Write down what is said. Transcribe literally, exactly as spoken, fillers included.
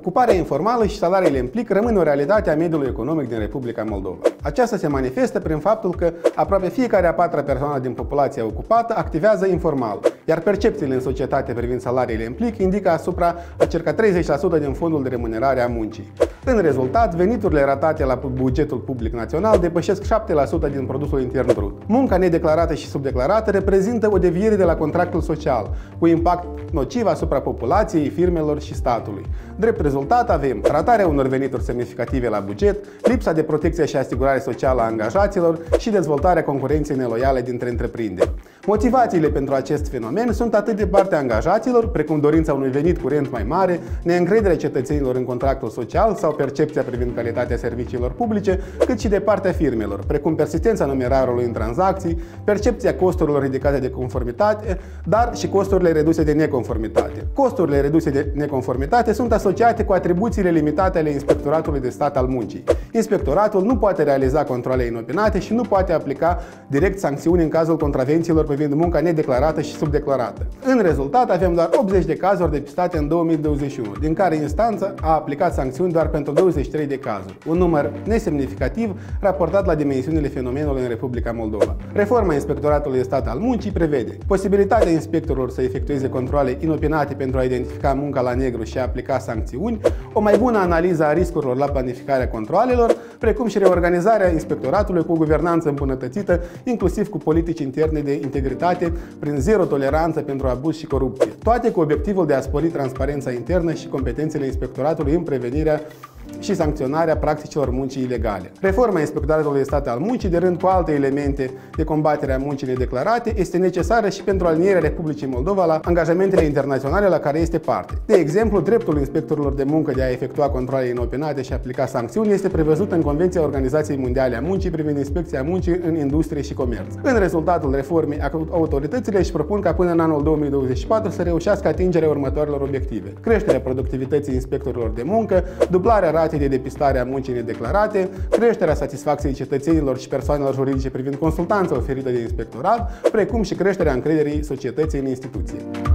Ocuparea informală și salariile în plic rămân o realitate a mediului economic din Republica Moldova. Aceasta se manifestă prin faptul că aproape fiecare a patra persoană din populația ocupată activează informal, iar percepțiile în societate privind salariile în plic indică asupra a circa treizeci la sută din fondul de remunerare a muncii. În rezultat, veniturile ratate la bugetul public național depășesc șapte la sută din produsul intern brut. Munca nedeclarată și subdeclarată reprezintă o deviere de la contractul social, cu impact nociv asupra populației, firmelor și statului. Drept rezultat avem ratarea unor venituri semnificative la buget, lipsa de protecție și asigurare socială a angajaților și dezvoltarea concurenței neloiale dintre întreprinderi. Motivațiile pentru acest fenomen sunt atât de partea angajaților, precum dorința unui venit curent mai mare, neîncrederea cetățenilor în contractul social sau percepția privind calitatea serviciilor publice, cât și de partea firmelor, precum persistența numerarului în tranzacții, percepția costurilor ridicate de conformitate, dar și costurile reduse de neconformitate. Costurile reduse de neconformitate sunt asociate cu atribuțiile limitate ale Inspectoratului de Stat al Muncii. Inspectoratul nu poate realiza controale inopinate și nu poate aplica direct sancțiuni în cazul contravențiilor privind munca nedeclarată și subdeclarată. În rezultat, avem doar optzeci de cazuri depistate în două mii douăzeci și unu, din care instanța a aplicat sancțiuni doar pentru douăzeci și trei de cazuri, un număr nesemnificativ raportat la dimensiunile fenomenului în Republica Moldova. Reforma Inspectoratului de Stat al Muncii prevede posibilitatea inspectorilor să efectueze controale inopinate pentru a identifica munca la negru și a aplica sancțiuni, o mai bună analiză a riscurilor la planificarea controalelor, precum și reorganizarea inspectoratului cu o guvernanță îmbunătățită, inclusiv cu politici interne de integritate prin zero toleranță pentru abuz și corupție, toate cu obiectivul de a spori transparența internă și competențele inspectoratului în prevenirea și sancționarea practicilor muncii ilegale. Reforma Inspectoratului de Stat al Muncii, de rând cu alte elemente de combatere a muncii nedeclarate, este necesară și pentru alinierea Republicii Moldova la angajamentele internaționale la care este parte. De exemplu, dreptul inspectorilor de muncă de a efectua controale inopinate și aplica sancțiuni este prevăzut în Convenția Organizației Mondiale a Muncii privind inspecția muncii în industrie și comerț. În rezultatul reformei, autoritățile își propun ca până în anul două mii douăzeci și patru să reușească atingerea următoarelor obiective: creșterea productivității inspectorilor de muncă, dublarea ratei de depistare a muncii nedeclarate, creșterea satisfacției cetățenilor și persoanelor juridice privind consultanța oferită de inspectorat, precum și creșterea încrederii societății în instituție.